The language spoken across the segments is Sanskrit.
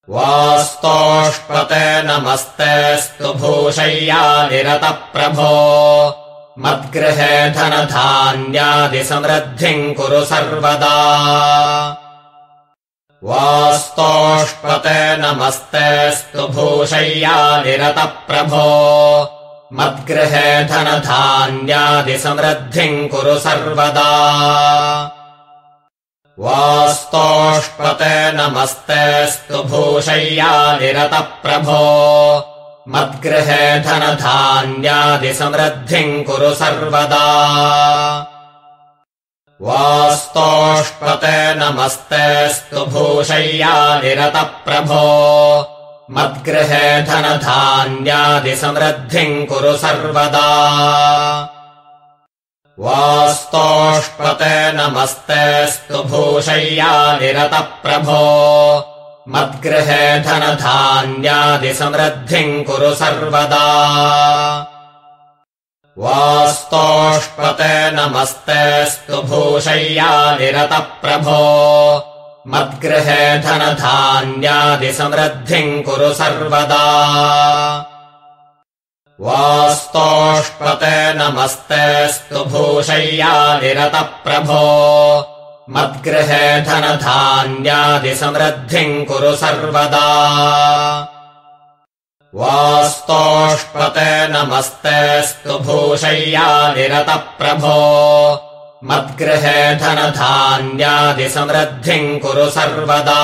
वास्तोष्पते नमस्तेऽस्तु भूषय्यानिरतप्रभो मद्गृहे धनधान्यादिसमृद्धिम् कुरु सर्वदा वास्तोष्पते नमस्तेऽस्तु भूषय्यानिरतप्रभो मद्गृहे धनधान्यादिसमृद्धिम् कुरु सर्वदा वास्तोष्पते नमस्तेऽस्तु भूषय्यानिरतप्रभो मद्गृहे धनधान्यादिसमृद्धिम् कुरु सर्वदा वास्तोष्पते नमस्तेऽस्तु भूषय्यानिरतप्रभो मद्गृहे धनधान्यादिसमृद्धिम् कुरु सर्वदा वास्तोष्पते नमस्तेऽस्तु भूषय्यानिरतप्रभो मद्गृहे धनधान्यादिसमृद्धिम् कुरु सर्वदा वास्तोष्पते नमस्तेऽस्तु भूषय्यानिरतप्रभो मद्गृहे धनधान्यादिसमृद्धिम् कुरु सर्वदा वास्तोष्पते नमस्तेऽस्तु भूषय्यानिरतप्रभो मद्गृहे धनधान्यादिसमृद्धिम् कुरु सर्वदा वास्तोष्पते नमस्तेऽस्तु भूषय्यानिरतप्रभो मद्गृहे धनधान्यादिसमृद्धिम् कुरु सर्वदा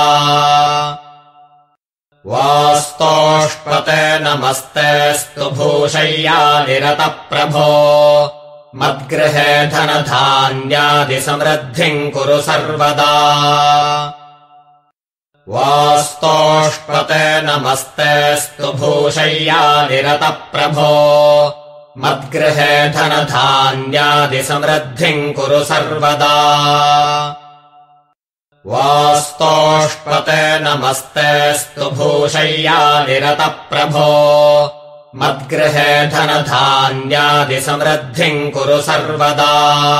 वास्तोष्पते नमस्तेऽस्तु भूषय्यानिरतप्रभो मद्गृहे धनधान्यादिसमृद्धिम् कुरु सर्वदा वास्तोष्पते नमस्तेऽस्तु भूषय्यानिरतप्रभो मद्गृहे धनधान्यादिसमृद्धिम् कुरु सर्वदा वास्तोष्पते नमस्तेऽस्तु भूषय्यानिरतप्रभो मद्गृहे धनधान्यादिसमृद्धिम् कुरु सर्वदा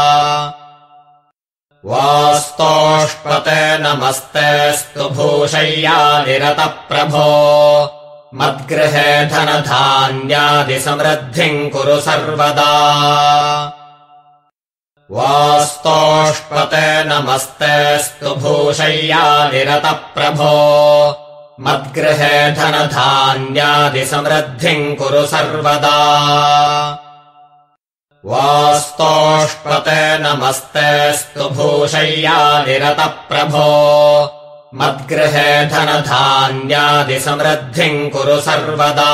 वास्तोष्पते नमस्तेऽस्तु भूषय्यानिरतप्रभो मद्गृहे धनधान्यादिसमृद्धिम् कुरु सर्वदा वास्तोष्पते नमस्तेऽस्तु भूषय्यानिरतप्रभो मद्गृहे धनधान्यादिसमृद्धिम् कुरु सर्वदा वास्तोष्पते नमस्तेऽस्तु भूषय्यानिरतप्रभो मद्गृहे धनधान्यादिसमृद्धिम् कुरु सर्वदा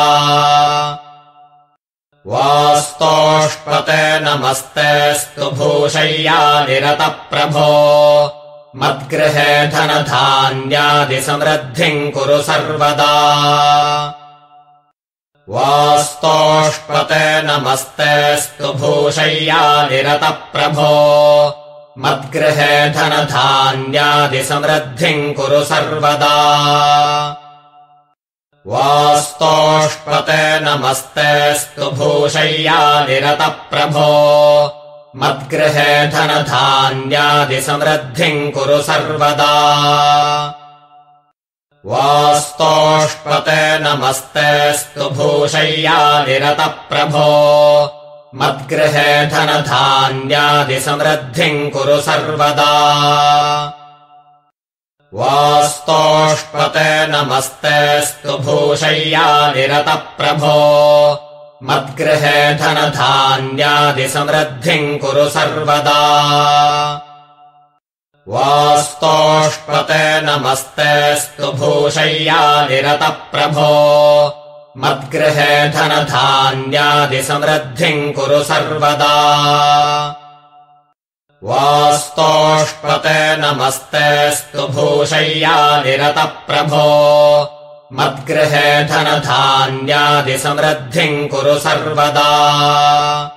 वास्तोष्पते नमस्तेऽस्तु भूषय्यानिरतप्रभो मद्गृहे धनधान्यादिसमृद्धिम् कुरु सर्वदा वास्तोष्पते नमस्तेऽस्तु भूषय्यानिरतप्रभो मद्गृहे धनधान्यादिसमृद्धिम् कुरु सर्वदा वास्तोष्पते नमस्तेऽस्तु भूषय्यानिरतप्रभो मद्गृहे धनधान्यादिसमृद्धिम् कुरु सर्वदा वास्तोष्पते नमस्तेऽस्तु भूषय्यानिरतप्रभो मद्गृहे धनधान्यादिसमृद्धिम् कुरु सर्वदा वास्तोष्पते नमस्तेऽस्तु भूषय्यानिरतप्रभो मद्गृहे धनधान्यादिसमृद्धिम् कुरु सर्वदा वास्तोष्पते नमस्तेऽस्तु भूषय्यानिरतप्रभो मद्गृहे धनधान्यादिसमृद्धिम् कुरु सर्वदा वास्तोष्पते नमस्तेऽस्तु भूषय्यानिरतप्रभो मद्गृहे धनधान्यादिसमृद्धिम् कुरु सर्वदा